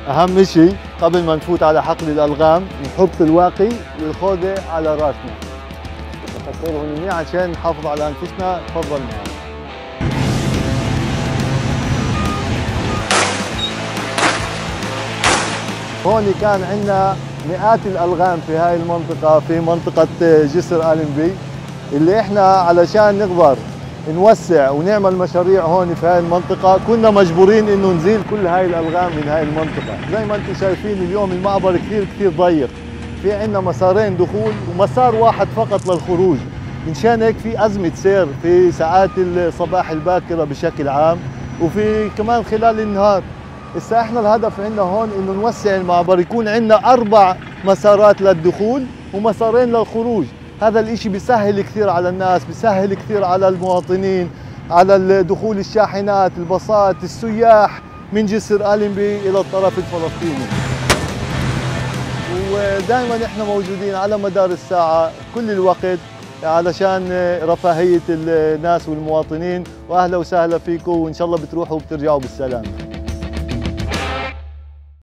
أهم شيء قبل ما نفوت على حقل الألغام نحط الواقي والخوذة على راسنا. نحطهم هون منيح عشان نحافظ على أنفسنا. تفضل معي. هون كان عندنا مئات الألغام في هاي المنطقة، في منطقة جسر ألمبي، اللي احنا علشان نقدر نوسع ونعمل مشاريع هون في هاي المنطقة كنا مجبورين انه نزيل كل هاي الألغام من هاي المنطقة. زي ما انتم شايفين اليوم المعبر كثير ضيق، في عندنا مسارين دخول ومسار واحد فقط للخروج. منشان هيك في أزمة سير في ساعات الصباح الباكرة بشكل عام، وفي كمان خلال النهار. هسه احنا الهدف عندنا هون انه نوسع المعبر، يكون عندنا 4 مسارات للدخول ومسارين للخروج. هذا الاشي بيسهل كثير على الناس، بيسهل كثير على المواطنين، على دخول الشاحنات، الباصات، السياح من جسر ألمبي الى الطرف الفلسطيني. ودائما احنا موجودين على مدار الساعة كل الوقت علشان رفاهية الناس والمواطنين. واهلا وسهلا فيكم، وان شاء الله بتروحوا وبترجعوا بالسلامة.